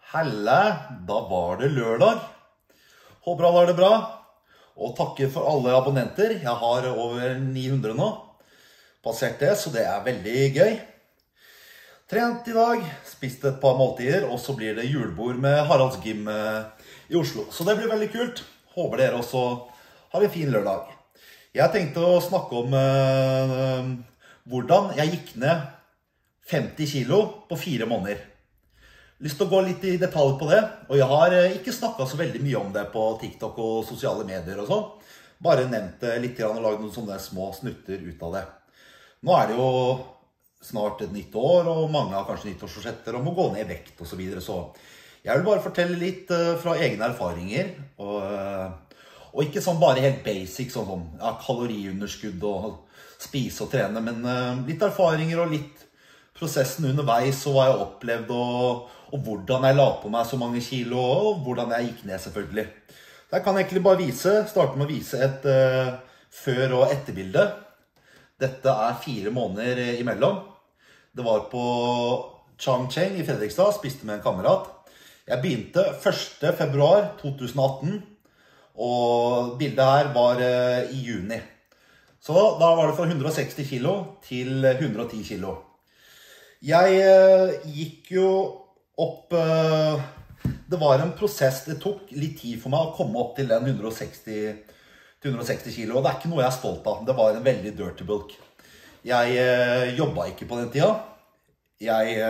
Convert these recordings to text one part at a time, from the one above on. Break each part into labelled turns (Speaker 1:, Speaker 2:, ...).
Speaker 1: Helle, da var det lørdag. Håper alle har det bra. Og takker for alle abonnenter. Jeg har over 900 nå. Passert det, så det er veldig gøy. Trent i dag, spist et par måltider, og så blir det julebord med Haralds Gym i Oslo. Så det blir veldig kult. Håper dere også har en fin lørdag. Jeg tenkte å snakke om hvordan jeg gikk ned 50 kilo på 4 måneder. Lyst til å gå litt i detalj på det, og jeg har ikke snakket så veldig mye om det på TikTok og sosiale medier og sånn. Bare nevnt det litt og lagd noen sånne små snutter ut av det. Nå er det jo snart et nytt år, og mange har kanskje nyttårsforsetter om å gå ned i vekt og så videre, så jeg vil bare fortelle litt fra egne erfaringer, og ikke sånn bare helt basic, sånn som ja, kaloriunderskudd og spise og trene, men litt erfaringer og litt prosessen underveis, og hva jeg opplevde, og hvordan jeg la på meg så mange kilo, og hvordan jeg gikk ned selvfølgelig. Så jeg kan egentlig bare starte med å vise et før- og etterbilde. Dette er 4 måneder imellom. Det var på Changcheng i Fredrikstad, spiste med en kamerat. Jeg begynte 1. februar 2018, og bildet her var i juni. Så da var det fra 160 kilo til 110 kilo. Jeg gikk jo opp, det var en prosess, det tok litt tid for meg å komme opp til den 160 kilo, og det er ikke noe jeg er stolt av. Det var en veldig dirty bulk. Jeg jobbet ikke på den tida. Jeg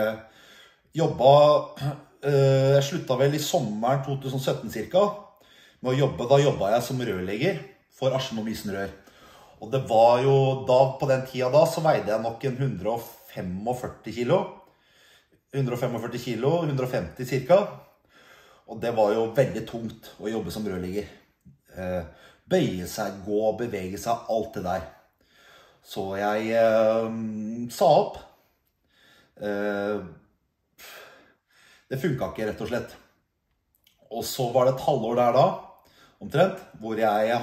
Speaker 1: sluttet vel i sommeren 2017 cirka med å jobbe. Da jobbet jeg som rørlegger for Askim og Mysen Rør. Og det var jo da, på den tida da, så veide jeg nok en 145 kilo. 145 kilo, 150 cirka. Og det var jo veldig tungt å jobbe som rørlegger. Bøye seg, gå, bevege seg, alt det der. Så jeg sa opp. Det funket ikke, rett og slett. Og så var det et halvår der da, omtrent, hvor jeg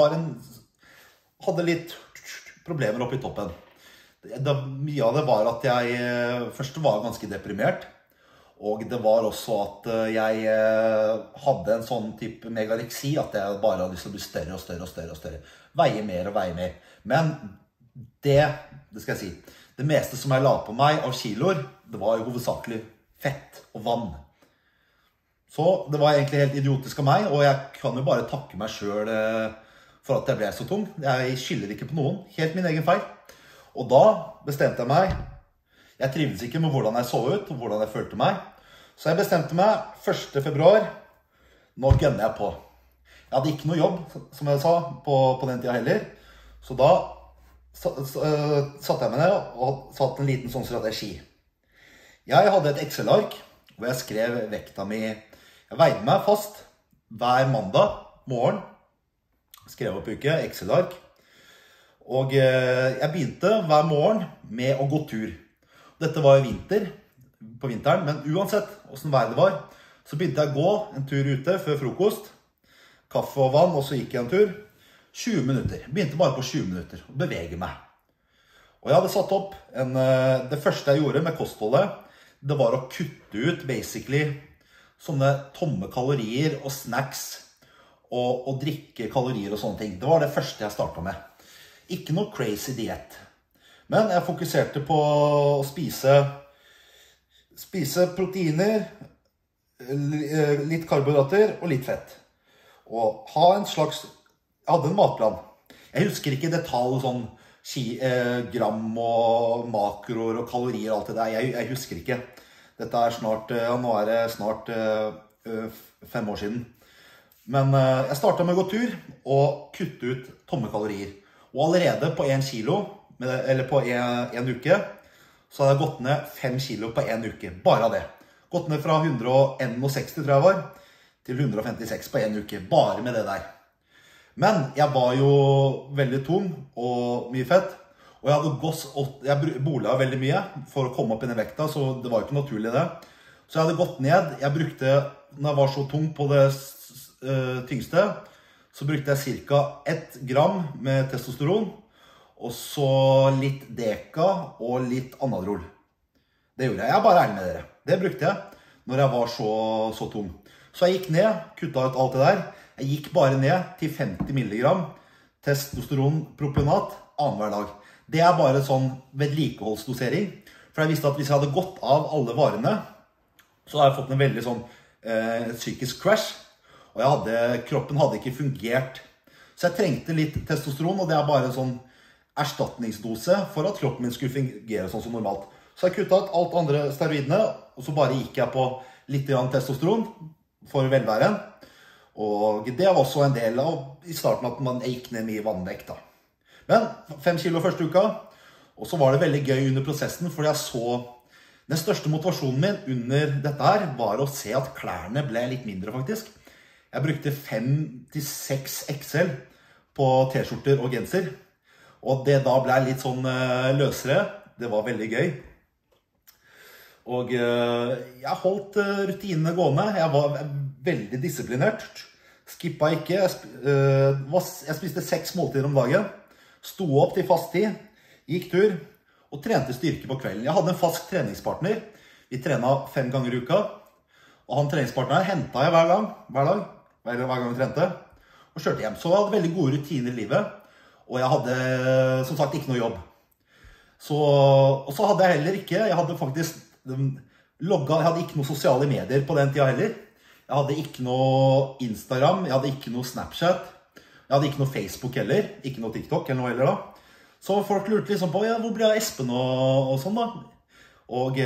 Speaker 1: hadde litt problemer oppe i toppen. Mye av det var at jeg først var ganske deprimert, og det var også at jeg hadde en sånn type megaleksi, at jeg bare hadde lyst til å bli større og større og større og større. Veie mer og veie mer. Men det skal jeg si, det meste som jeg la på meg av kiloer, det var jo hovedsakelig fett og vann. Så det var egentlig helt idiotisk av meg, og jeg kan jo bare takke meg selv for at jeg ble så tung. Jeg skylder ikke på noen, helt min egen feil. Og da bestemte jeg meg, jeg trivdes ikke med hvordan jeg så ut, og hvordan jeg følte meg. Så jeg bestemte meg 1. februar, nå gønner jeg på. Jeg hadde ikke noe jobb, som jeg sa, på den tida heller. Så da satte jeg meg ned og satt en liten sånn strategi. Jeg hadde et Excel-ark, hvor jeg skrev vekta mi. Jeg veide meg fast hver mandag morgen. Skrev opp uke, Excel-ark. Og jeg begynte hver morgen med å gå tur. Dette var jo på vinteren, men uansett hvordan været det var, så begynte jeg å gå en tur ute før frokost, kaffe og vann, og så gikk jeg en tur. 20 minutter. Begynte bare på 20 minutter å bevege meg. Og jeg hadde satt opp det første jeg gjorde med kostholdet, det var å kutte ut basically sånne tomme kalorier og snacks og drikke kalorier og sånne ting. Det var det første jeg startet med. Ikke noe crazy diet. Men jeg fokuserte på å spise proteiner, litt karbohydrater og litt fett. Og jeg hadde en matplan. Jeg husker ikke i detalj sånn gram og makroer og kalorier og alt det der. Jeg husker ikke. Nå er det snart 5 år siden. Men jeg startet med å gå tur og kutte ut tomme kalorier. Og allerede på 1 kilo, eller på en uke, så hadde jeg gått ned 5 kilo på 1 uke. Bare av det. Gått ned fra 161, tror jeg var, til 156 på 1 uke. Bare med det der. Men jeg var jo veldig tung og mye fett. Og jeg bola veldig mye for å komme opp i den vekta, så det var ikke naturlig det. Så jeg hadde gått ned. Når jeg var så tung på det tyngste, så brukte jeg cirka 1 gram med testosteron, og så litt Deka og litt Anadrol. Det gjorde jeg. Jeg er bare ærlig med dere. Det brukte jeg. når jeg var så tung. Så jeg gikk ned, kuttet ut alt det der. Jeg gikk bare ned til 50 milligram testosteronpropionat annenhver dag. Det er bare sånn vedlikeholdsdosering. For jeg visste at hvis jeg hadde gått av alle varene, så hadde jeg fått en veldig sånn psykisk crash. Og kroppen hadde ikke fungert. Så jeg trengte litt testosteron, og det er bare en sånn erstatningsdose for at kroppen min skulle fungere sånn som normalt. Så jeg kuttet ut alt andre steroidene, og så bare gikk jeg på litt grann testosteron for velværen. Og det var også en del av i starten at man gikk ned mye vannvekt da. Men 5 kilo første uka, og så var det veldig gøy under prosessen, fordi jeg så den største motivasjonen min under dette her var å se at klærne ble litt mindre faktisk. Jeg brukte 5-6 XL på t-skjorter og genser, og det da ble litt sånn løsere. Det var veldig gøy. Og jeg holdt rutinene gående. Jeg var veldig disiplinert. Skippet ikke. Jeg spiste 6 måltider om dagen. Sto opp til fast tid. Gikk tur. Og trente styrke på kvelden. Jeg hadde en fast treningspartner. Vi trenet 5 ganger i uka. Og han treningspartneren hentet jeg hver gang vi trente. Og kjørte hjem. Så jeg hadde veldig gode rutiner i livet. Og jeg hadde, som sagt, ikke noe jobb. Og så hadde jeg heller ikke, jeg hadde faktisk logget, jeg hadde ikke noe sosiale medier på den tiden heller. Jeg hadde ikke noe Instagram, jeg hadde ikke noe Snapchat, jeg hadde ikke noe Facebook heller, ikke noe TikTok eller noe heller da. Så folk lurte liksom på, ja, hvor ble jeg Espen og sånn da? Og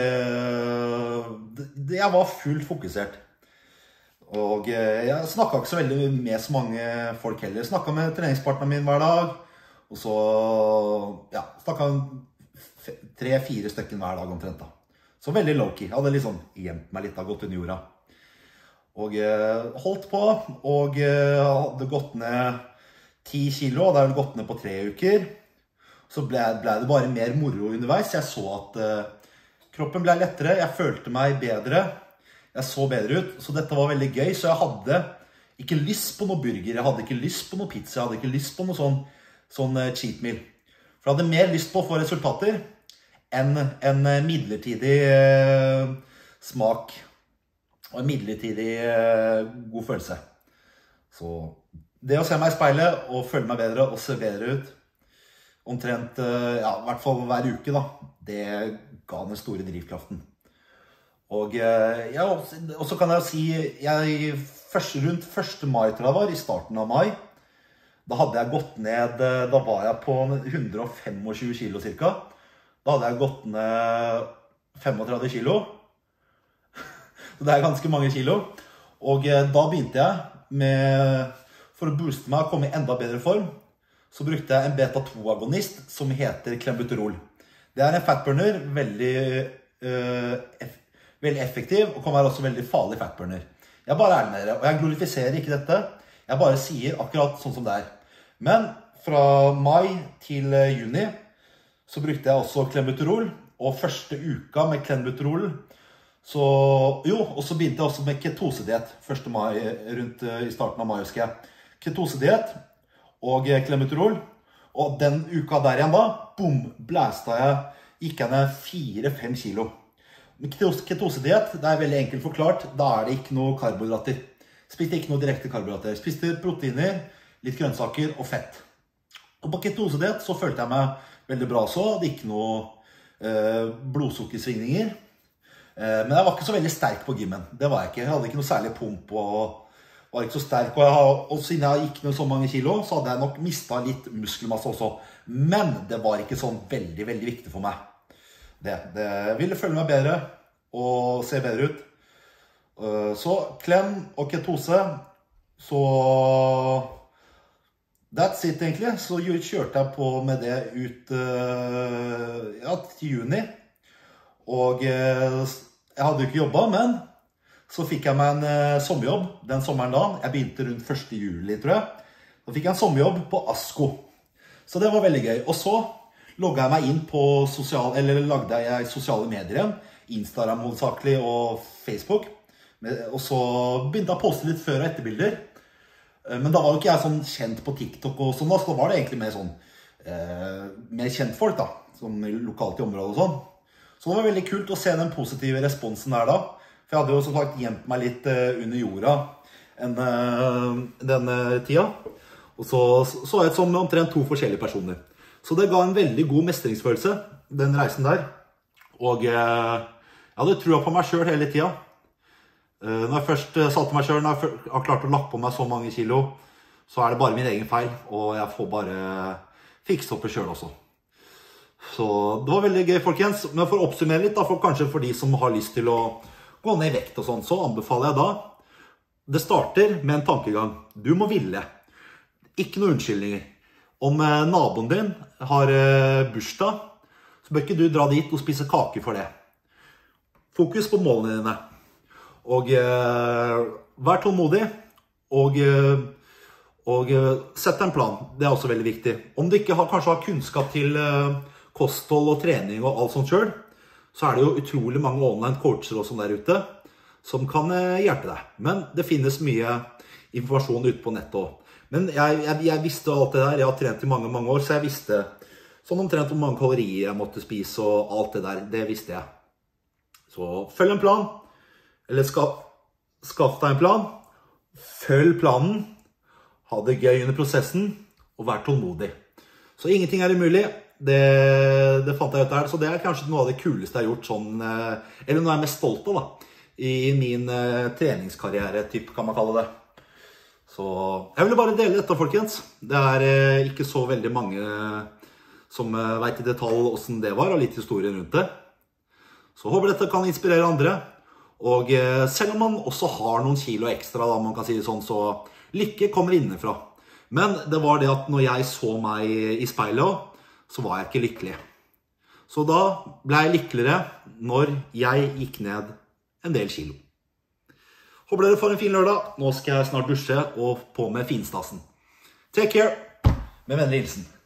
Speaker 1: jeg var fullt fokusert. Og jeg snakket ikke så veldig med så mange folk heller. Jeg snakket med treningspartneren min hver dag. Og så ja, snakket 3-4 stykker hver dag omtrent da. Så veldig low-key. Jeg hadde liksom gjemt meg litt, gått under jorda. Og holdt på. Og hadde gått ned 10 kilo. Og det hadde gått ned på 3 uker. Så ble det bare mer moro underveis. Jeg så at kroppen ble lettere. Jeg følte meg bedre. Jeg så bedre ut, så dette var veldig gøy, så jeg hadde ikke lyst på noe burger, jeg hadde ikke lyst på noe pizza, jeg hadde ikke lyst på noe sånn cheat meal. For jeg hadde mer lyst på å få resultater enn en midlertidig smak og en midlertidig god følelse. Så det å se meg i speilet og føle meg bedre og se bedre ut, omtrent, ja, i hvert fall hver uke da, det ga den store drivkraften. Og så kan jeg jo si, rundt 1. mai tror jeg var, i starten av mai, da hadde jeg gått ned, da var jeg på 125 kilo cirka. Da hadde jeg gått ned 35 kilo. Så det er ganske mange kilo. Og da begynte jeg for å booste meg og komme i enda bedre form, så brukte jeg en beta-2-agonist som heter Clenbuterol. Det er en fatburner, veldig effektiv, og kan være også veldig farlig fatburner. Jeg bare er med dere, og jeg glorifiserer ikke dette. Jeg bare sier akkurat sånn som det er. Men fra mai til juni så brukte jeg også Clenbuterol, og første uka med Clenbuterol, og så begynte jeg også med ketosediet 1. mai, rundt i starten av mai, husker jeg. Ketosediet og Clenbuterol, og den uka der igjen da, boom, gikk jeg ned 4-5 kilo. Ketosediet, det er veldig enkelt forklart, da er det ikke noe karbohydrater. Spiste ikke noe direkte karbohydrater. Spiste proteiner, litt grønnsaker og fett. Og på ketosediet så følte jeg meg veldig bra så, hadde ikke noe blodsukkersvingninger. Men jeg var ikke så veldig sterk på gymmen, det var jeg ikke. Jeg hadde ikke noe særlig pump og var ikke så sterk. Og siden jeg gikk ned så mange kilo, så hadde jeg nok mistet litt muskelmasse også. Men det var ikke sånn veldig, veldig viktig for meg. Det ville føle meg bedre og se bedre ut. Så Clen og ketose, så that's it egentlig. Så kjørte jeg på med det ut til juni. Og jeg hadde jo ikke jobbet, men så fikk jeg meg en sommerjobb den sommeren da. Jeg begynte rundt 1. juli, tror jeg. Da fikk jeg en sommerjobb på Asko. Så det var veldig gøy. Og så logget jeg meg inn på lagde jeg sosiale medier igjen, Instagram hovedsakelig og Facebook, og så begynte jeg å poste litt før- og etterbilder. Men da var jo ikke jeg sånn kjent på TikTok og sånn da, så da var det egentlig mer kjent folk da, sånn lokalt i området og sånn. Så det var veldig kult å se den positive responsen der da, for For jeg hadde jo som sagt gjemt meg litt under jorda denne tida. Og så jeg ut som omtrent 2 forskjellige personer. Så det ga en veldig god mestringsfølelse, den reisen der. Og jeg hadde troa på meg selv hele tida. Når jeg først sa til meg selv, når jeg har klart å lagt på meg så mange kilo, så det bare min egen feil, og jeg får bare fikse opp det selv også. Så det var veldig gøy, folkens. Men for å oppsummere litt, da, kanskje for de som har lyst til å gå ned i vekt og sånn, så anbefaler jeg da, det starter med en tankegang. Du må ville. Ikke noen unnskyldninger. Om naboen din har bursdag, så bør ikke du dra dit og spise kake for det. Fokus på målene dine. Og vær tålmodig, og sett en plan. Det også veldig viktig. Om du ikke kanskje har kunnskap til kosthold og trening og alt sånt selv, så det jo utrolig mange online coacher og sånn der ute, som kan hjelpe deg. Men det finnes mye informasjon ute på nettet også. Men jeg visste alt det der. Jeg har trent i mange, mange år, så jeg visste sånn omtrent hvor mange kalorier jeg måtte spise og alt det der. Det visste jeg. Så følg en plan. Eller skaff deg en plan, følg planen, ha det gøy under prosessen, og vær tålmodig. Så ingenting umulig, det fant jeg ut der. Så det kanskje noe av det kuleste jeg har gjort, sånn, eller noe jeg er mest stolt av da, i min treningskarriere, kan man kalle det. Så jeg ville bare dele dette, folkens. Det ikke så veldig mange som vet i detalj hvordan det var, og litt historie rundt det. Så håper dette kan inspirere andre. Og selv om man også har noen kilo ekstra, da, man kan si det sånn, så lykke kommer innenfra. Men det var det at når jeg så meg i speilet, så var jeg ikke lykkelig. Så da ble jeg lykkeligere når jeg gikk ned en del kilo. Håper dere får en fin lørdag. Nå skal jeg snart dusje og på med finstasen. Take care. Med vennlig hilsen.